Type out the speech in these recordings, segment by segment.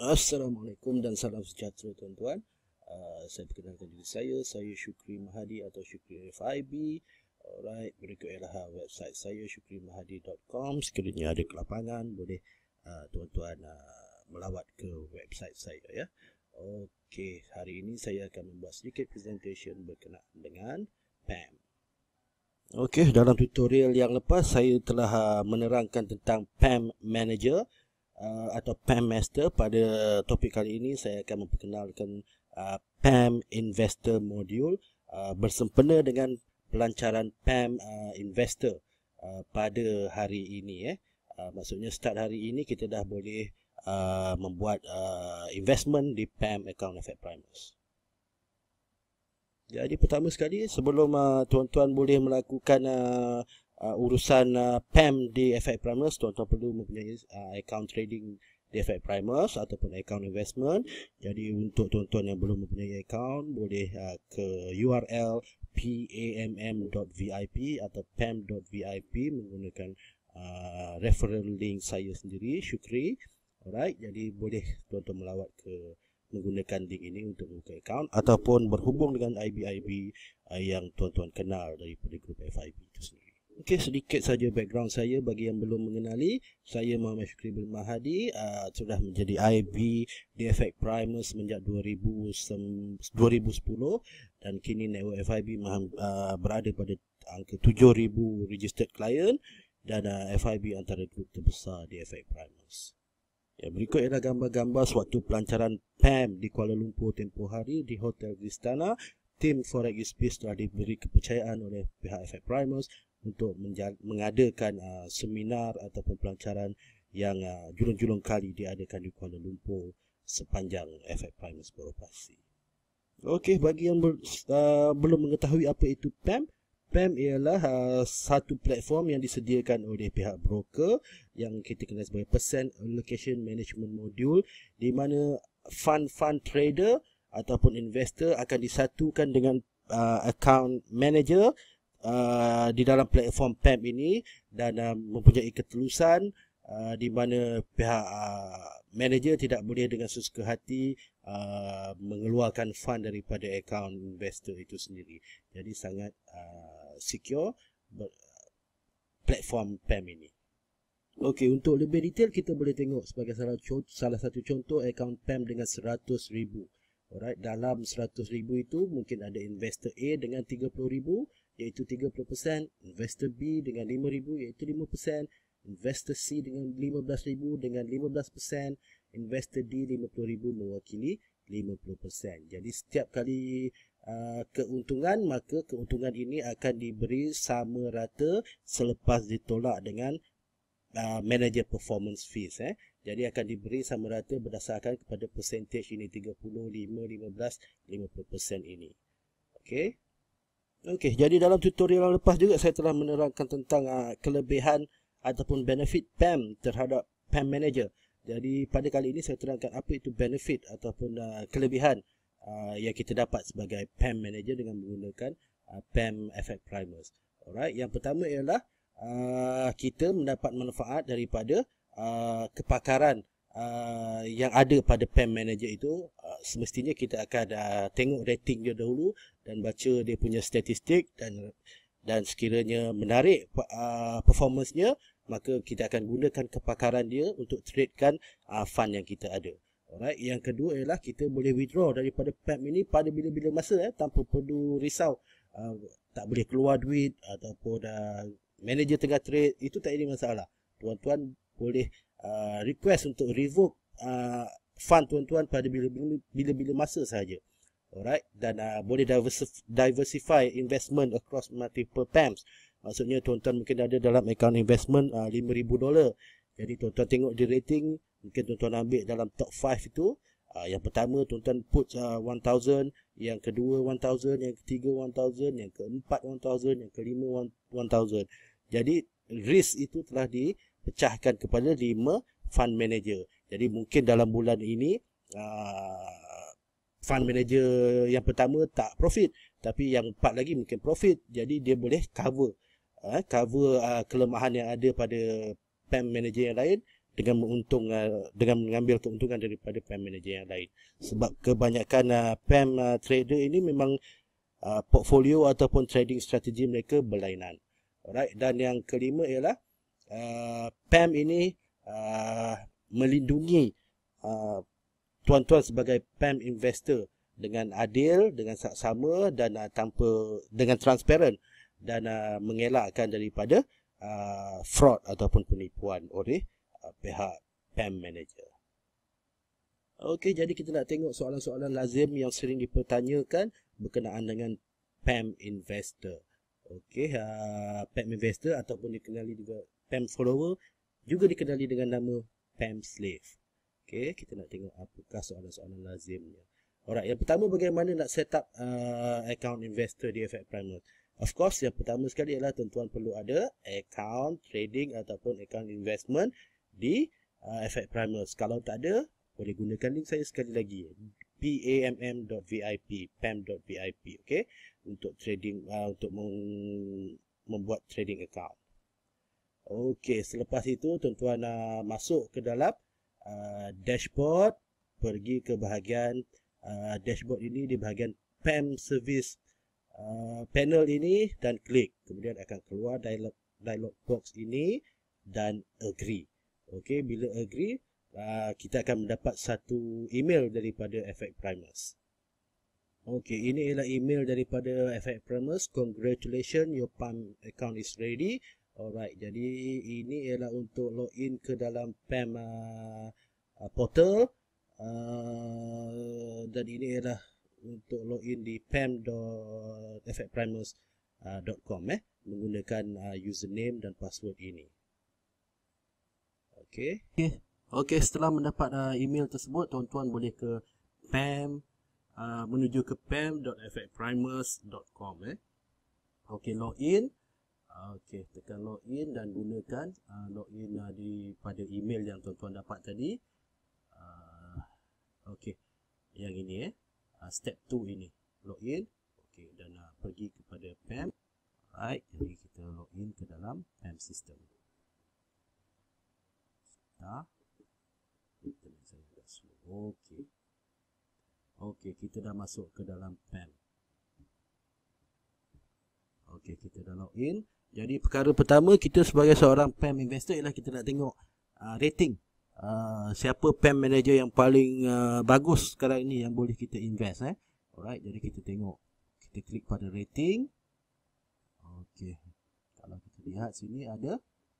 Assalamualaikum dan salam sejahtera tuan-tuan. Saya perkenalkan diri saya Syukri Mahadi atau Syukri FIB. Alright, berikut ialah website saya syukrimahadi.com. Sekiranya ada kelapangan, boleh tuan-tuan melawat ke website saya ya. Okey, hari ini saya akan membuat sedikit presentation berkenaan dengan PAM. Okey, dalam tutorial yang lepas saya telah menerangkan tentang PAM Manager atau PAM Master. Pada topik kali ini saya akan memperkenalkan PAM Investor Module bersempena dengan pelancaran PAM Investor pada hari ini. Maksudnya start hari ini kita dah boleh membuat investment di PAM Account FX Primers. Jadi pertama sekali, sebelum tuan-tuan boleh melakukan urusan PAM di FX Primers, tuan-tuan perlu mempunyai account trading di FX Primers ataupun account investment. Jadi untuk tuan-tuan yang belum mempunyai account, boleh ke URL pamm.vip atau pam.vip menggunakan referral link saya sendiri, Syukri. Alright, jadi boleh tuan-tuan melawat ke menggunakan link ini untuk buka account ataupun berhubung dengan IB-IB yang tuan-tuan kenal daripada grup FIB itu sendiri. Okey, sedikit saja background saya bagi yang belum mengenali. Saya Muhammad Syukri bin Mahadi, sudah menjadi IB di FX Primers semenjak 2010 dan kini network FIB berada pada angka 7,000 registered client dan FIB antara grup terbesar di FX Primers. Ya, berikut ialah gambar-gambar sewaktu pelancaran PAM di Kuala Lumpur tempoh hari di Hotel Vistana. Tim Forex Space telah diberi kepercayaan oleh pihak FX Primers untuk mengadakan seminar ataupun pelancaran yang julung-julung kali diadakan di Kuala Lumpur sepanjang FX Primers beroperasi. Okey, bagi yang belum mengetahui apa itu PAM, PAM ialah satu platform yang disediakan oleh pihak broker yang kita kenal sebagai Percent Allocation Management Module, di mana fund trader ataupun investor akan disatukan dengan account manager di dalam platform PAM ini dan mempunyai ketulusan di mana pihak manager tidak boleh dengan sesuka hati mengeluarkan fund daripada account investor itu sendiri. Jadi sangat secure platform PAM ini. Okey, untuk lebih detail kita boleh tengok sebagai salah satu contoh account PAM dengan 100,000. Alright, dalam 100,000 itu mungkin ada investor A dengan 30,000 iaitu 30%, investor B dengan 5,000 iaitu 5%, investor C dengan 15,000 dengan 15%, investor D 50,000 mewakili 50%. Jadi setiap kali keuntungan, maka keuntungan ini akan diberi sama rata selepas ditolak dengan manager performance fees. Jadi akan diberi sama rata berdasarkan kepada percentage ini, 30, 5, 15, 50% ini. Okey. Okey, jadi dalam tutorial yang lepas juga saya telah menerangkan tentang kelebihan ataupun benefit PAM terhadap PAM Manager. Jadi pada kali ini saya terangkan apa itu benefit ataupun kelebihan yang kita dapat sebagai PAM Manager dengan menggunakan PAM FX Primers. Alright, yang pertama ialah kita mendapat manfaat daripada kepakaran yang ada pada PAM Manager itu. Semestinya kita akan tengok rating dia dahulu dan baca dia punya statistik dan sekiranya menarik performance-nya, maka kita akan gunakan kepakaran dia untuk tradekan fund yang kita ada. Alright, yang kedua ialah kita boleh withdraw daripada PAM ini pada bila-bila masa tanpa perlu risau tak boleh keluar duit ataupun manager tengah trade, itu tak ada masalah. Tuan-tuan boleh request untuk revoke fund tuan-tuan pada bila-bila masa sahaja. Alright, dan boleh diversify investment across multiple PAMs. Maksudnya tuan-tuan mungkin ada dalam account investment $5,000. Jadi tuan-tuan tengok di rating, mungkin tuan-tuan ambil dalam top 5 itu. Yang pertama tuan-tuan put 1,000, yang kedua 1,000, yang ketiga 1,000, yang keempat 1,000, yang kelima 1,000. Jadi risk itu telah dipecahkan kepada 5 fund manager. Jadi mungkin dalam bulan ini fund manager yang pertama tak profit, tapi yang 4 lagi mungkin profit. Jadi dia boleh cover kelemahan yang ada pada PAM manager yang lain dengan mengambil keuntungan daripada PAM manager yang lain. Sebab kebanyakan PAM trader ini memang portfolio ataupun trading strategi mereka berlainan. Alright, dan yang kelima ialah PAM ini melindungi tuan-tuan sebagai PAM investor dengan adil, dengan saksama dan dengan transparent, dan mengelakkan daripada fraud ataupun penipuan oleh pihak PAM manager. Okey, jadi kita nak tengok soalan-soalan lazim yang sering dipertanyakan berkenaan dengan PAM investor. Okey, PAM investor ataupun dikenali juga PAM follower, juga dikenali dengan nama PAM slave. Okey, kita nak tengok apakah soalan-soalan lazimnya. Alright, yang pertama, bagaimana nak set up account investor di FX Primer? Of course, yang pertama sekali adalah tuan-tuan perlu ada account trading ataupun account investment di FX Primer. Kalau tak ada, boleh gunakan link saya sekali lagi, pamm.vip, pam.vip, okey, untuk trading, untuk membuat trading account. Okey, selepas itu tuan-tuan masuk ke dalam dashboard, pergi ke bahagian dashboard ini, di bahagian PAM service panel ini, dan klik. Kemudian akan keluar dialog box ini dan agree. Okey, bila agree, kita akan mendapat satu email daripada FX Primers. Okey, ini ialah email daripada FX Primers. Congratulations, your PAM account is ready. Alright, jadi ini ialah untuk login ke dalam PAM portal, dan ini ialah untuk login di pam.fxprimers.com menggunakan username dan password ini. Okey. Okey, setelah mendapat email tersebut, tuan-tuan boleh ke PAM, menuju ke pam.fxprimers.com. Okey, login. Okey, tekan login dan gunakan login pada email yang tuan-tuan dapat tadi. Okey, yang ini step 2 ini, login. Okey, dan pergi kepada PAM. Alright, jadi kita login ke dalam PAM system. Okey. Okey, kita dah masuk ke dalam PAM. Okey, kita dah login. Jadi perkara pertama kita sebagai seorang PAM investor ialah kita nak tengok rating. Siapa PAM manager yang paling bagus sekarang ini yang boleh kita invest. Alright, jadi kita tengok. Kita klik pada rating. Okey. Kalau kita lihat sini ada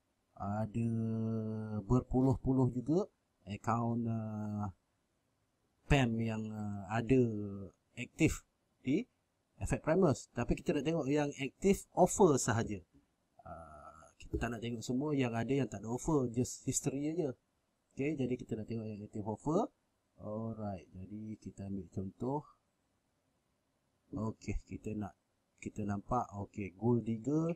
berpuluh-puluh juga akaun PAM yang ada aktif di FX Primers. Tapi kita nak tengok yang aktif offer sahaja. Kita tak nak tengok semua yang ada yang tak ada offer, just history aja. Okay, jadi kita nak tengok yang aktif offer. Alright, jadi kita ambil contoh. Okay, kita nampak okay, Gold Digger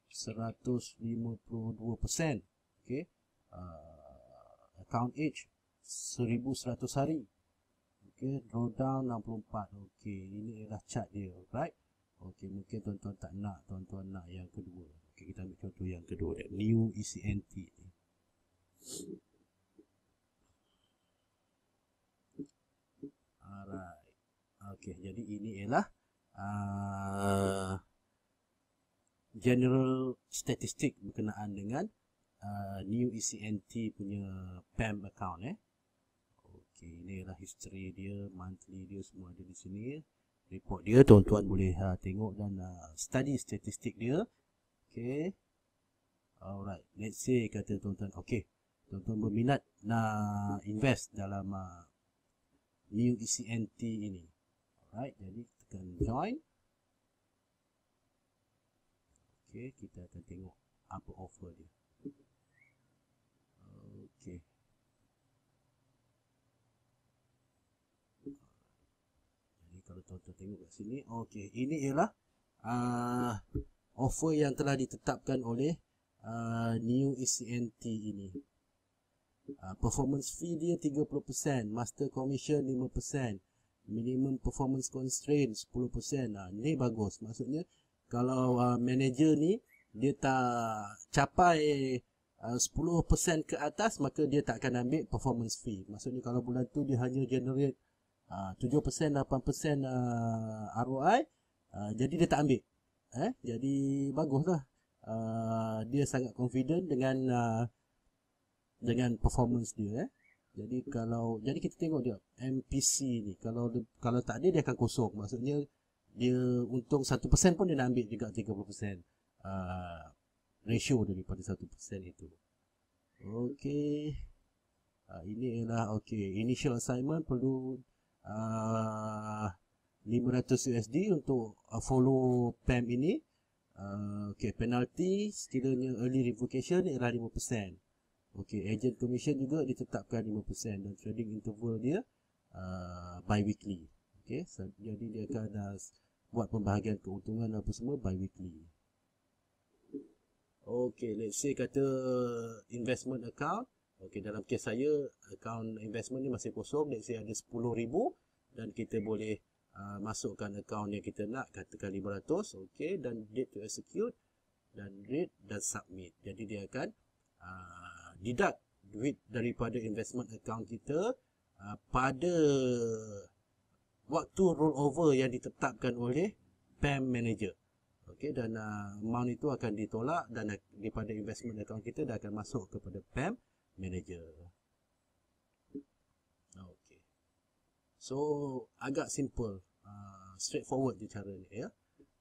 152%. Okay, account age 1100 hari. Okay, drawdown 64. Okay, ini adalah chart dia, right? Okay, mungkin tuan-tuan tak nak, tuan-tuan nak yang kedua. Okay, kita ambil contoh yang kedua, new ECNT. Alright. Okay, jadi ini ialah general statistik berkenaan dengan new ECNT punya PAM account. Okay, ini adalah history dia, monthly dia, semua ada di sini. Report dia, tuan-tuan boleh tengok dan study statistik dia. Okay. Alright, let's say kata tuan-tuan, okay, tuan-tuan berminat nak invest dalam new ECNT ini. Alright, jadi tekan join. Okay, kita akan tengok apa offer dia. Okay. Jadi kalau tuan-tuan tengok kat sini, okay, ini ialah offer yang telah ditetapkan oleh new ECNT ini. Performance fee dia 30%, master commission 5%, minimum performance constraint 10%. Ini bagus. Maksudnya kalau manager ni dia tak capai 10% ke atas, maka dia tak akan ambil performance fee. Maksudnya kalau bulan tu dia hanya generate 7%, 8% ROI, jadi dia tak ambil. Jadi baguslah. Dia sangat confident dengan performance dia. Jadi kita tengok dia MPC ni, kalau tak ada dia akan kosong. Maksudnya dia untung 1% pun dia nak ambil juga 30% ratio daripada 1% itu. Okey. Ini ialah initial assignment perlu 500 USD untuk follow PAM ini. Penalty sekiranya early revocation ialah 5%. Agent commission juga ditetapkan 5% dan trading interval dia bi-weekly. Jadi dia akan buat pembahagian keuntungan apa semua bi-weekly. Let's say kata investment account. Dalam kes saya account investment ni masih kosong. Let's say ada 10,000 dan kita boleh masukkan account yang kita nak, katakan 500. Dan date to execute dan rate dan submit. Jadi dia akan deduct duit daripada investment account kita pada waktu rollover yang ditetapkan oleh PAM manager. Dan amount itu akan ditolak dan daripada investment account kita dah akan masuk kepada PAM manager. So agak simple, straightforward je cara ni ya.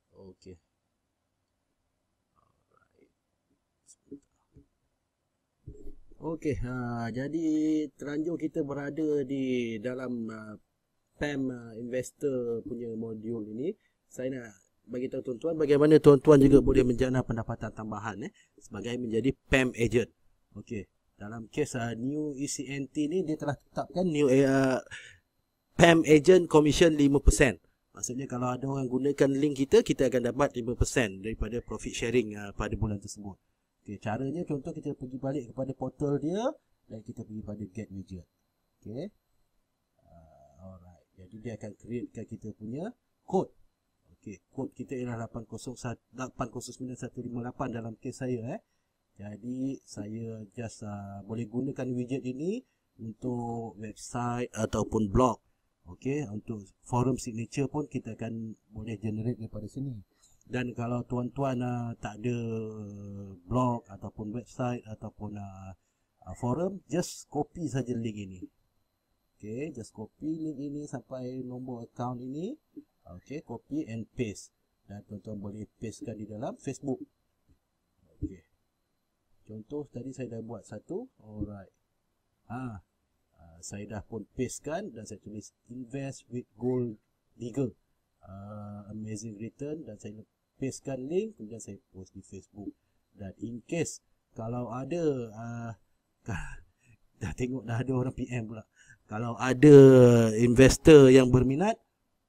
Jadi terlanjur kita berada di dalam PAM Investor punya modul ini. Saya nak bagi tahu tuan-tuan bagaimana tuan-tuan juga boleh menjana pendapatan tambahan sebagai menjadi PAM agent. Dalam kes new ECNT ni dia telah tetapkan new PAM agent commission 5%. Maksudnya kalau ada orang gunakan link kita akan dapat 5% daripada profit sharing pada bulan tersebut. Caranya contoh kita pergi balik kepada portal dia dan kita pergi pada get widget. Alright. Jadi dia akan createkan kita punya code. Kod kita ialah 809158 dalam kes saya. Jadi saya just boleh gunakan widget ini untuk website ataupun blog. Untuk forum signature pun kita akan boleh generate daripada sini. Dan kalau tuan-tuan tak ada blog ataupun website ataupun forum, just copy saja link ini. Just copy link ini sampai nombor account ini. Copy and paste. Dan tuan-tuan boleh pastekan di dalam Facebook. Contoh tadi saya dah buat satu. Alright. Saya dah pun pastekan dan saya tulis invest with gold digger. Amazing return dan saya pastekan link, kemudian saya post di Facebook. Dan in case kalau ada dah tengok dah ada orang PM pula. Kalau ada investor yang berminat,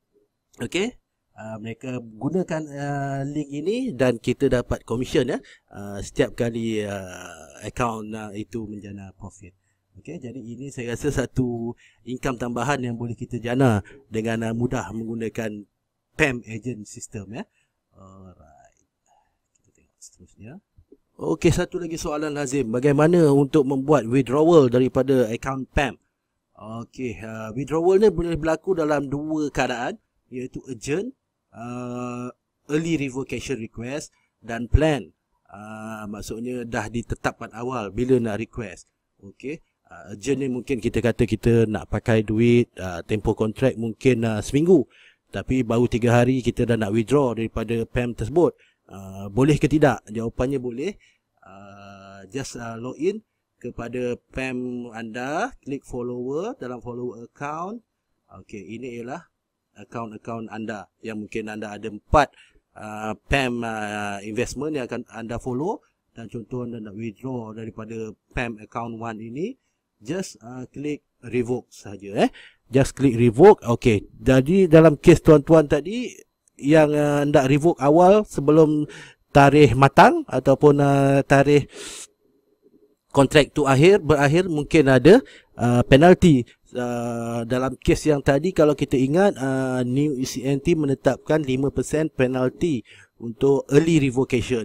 mereka gunakan link ini dan kita dapat commission setiap kali account itu menjana profit. Jadi ini saya rasa satu income tambahan yang boleh kita jana dengan mudah menggunakan PAM agent system Alright. Kita tengok seterusnya. Satu lagi soalan lazim, bagaimana untuk membuat withdrawal daripada account PAM? Withdrawal ni boleh berlaku dalam dua keadaan, iaitu urgent, early revocation request dan plan. Maksudnya dah ditetapkan awal bila nak request. Urgent ni mungkin kita kata kita nak pakai duit, tempoh kontrak mungkin seminggu, tapi baru 3 hari kita dah nak withdraw daripada PAM tersebut. Boleh ke tidak? Jawapannya boleh. Just login kepada PAM anda, klik follower dalam follower account. Ini ialah akaun-akaun anda yang mungkin anda ada 4 PAM investment yang akan anda follow, dan contoh anda nak withdraw daripada PAM account 1 ini, just klik revoke saja. Just klik revoke. Jadi dalam kes tuan-tuan tadi yang nak revoke awal sebelum tarikh matang ataupun tarikh kontrak tu berakhir mungkin ada penalty. Dalam kes yang tadi kalau kita ingat, new ECNT menetapkan 5% penalty untuk early revocation.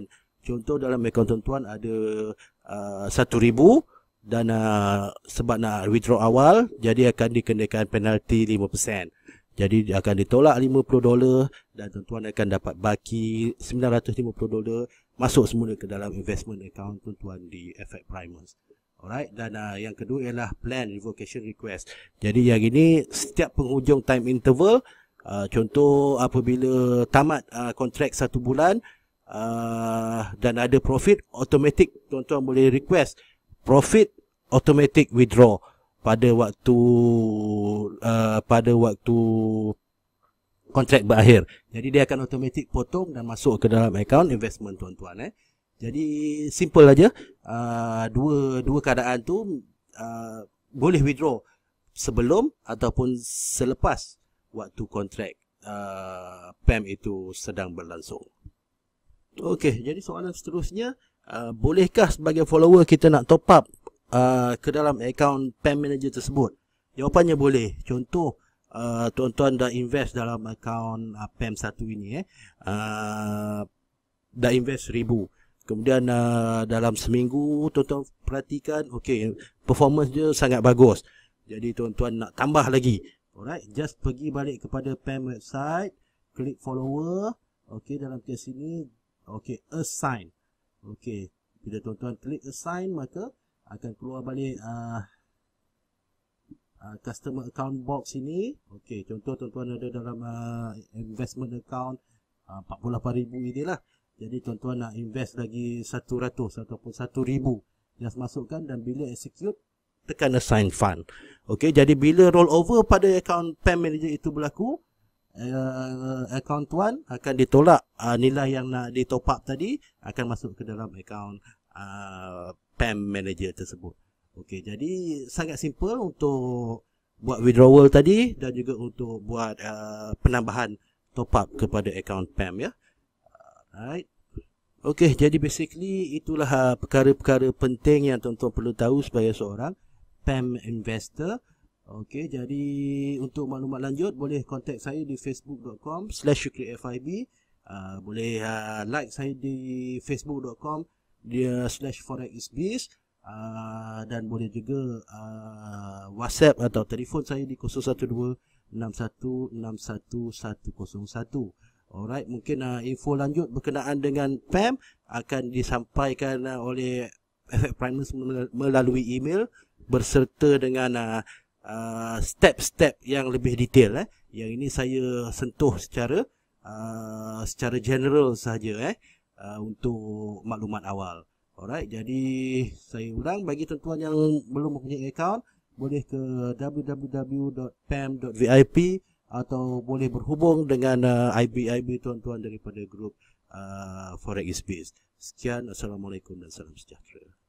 Contoh dalam akaun tuan-tuan ada 1,000 dan sebab nak withdraw awal, jadi akan dikenakan penalti 5%. Jadi akan ditolak $50 dan tuan-tuan akan dapat baki $950 masuk semula ke dalam investment account tuan-tuan di FX Primers. Alright, dan yang kedua ialah plan revocation request. Jadi yang ini setiap penghujung time interval, contoh apabila tamat kontrak 1 bulan dan ada profit, automatic tuan-tuan boleh request profit automatic withdraw pada waktu kontrak berakhir. Jadi dia akan automatic potong dan masuk ke dalam akaun investment tuan-tuan. Jadi simple aja. Dua keadaan tu boleh withdraw sebelum ataupun selepas waktu kontrak PAM itu sedang berlangsung. Okey, jadi soalan seterusnya, bolehkah sebagai follower kita nak top up ke dalam akaun PAM manager tersebut? Jawapannya boleh. Contoh, tuan-tuan dah invest dalam akaun PAM 1 ini, dah invest 1,000. Kemudian dalam seminggu tuan-tuan perhatikan, okey, performance dia sangat bagus. Jadi tuan-tuan nak tambah lagi. Alright, just pergi balik kepada PAM website, klik follower. Okey, dalam kes ini, okey, assign. Okey, bila tuan-tuan klik assign, maka akan keluar balik customer account box ini. Okey, contoh tuan-tuan ada dalam investment account 48,000 inilah. Jadi tuan-tuan nak invest lagi 100 ataupun 1,000, just masukkan dan bila execute tekan assign fund. Okey, jadi bila roll over pada account PAM manager itu berlaku, account tuan akan ditolak, nilai yang nak di top up tadi akan masuk ke dalam account PAM manager tersebut. Okey, jadi sangat simple untuk buat withdrawal tadi dan juga untuk buat penambahan top up kepada account PAM, ya. Alright. Okey, jadi basically itulah perkara-perkara penting yang tuan-tuan perlu tahu sebagai seorang PAM investor. Okey, jadi untuk maklumat lanjut boleh contact saya di facebook.com/syukrifib. Boleh like saya di facebook.com /forexbiz. Dan boleh juga WhatsApp atau telefon saya di 012 61 61 101. Alright, mungkin info lanjut berkenaan dengan PAM akan disampaikan oleh FX Primers melalui email berserta dengan step-step yang lebih detail. Yang ini saya sentuh secara general sahaja untuk maklumat awal. Alright, jadi saya ulang, bagi tuan-tuan yang belum mempunyai akaun, boleh ke www.pam.vip atau boleh berhubung dengan IB tuan-tuan daripada grup Forex Biz. Sekian, Assalamualaikum dan salam sejahtera.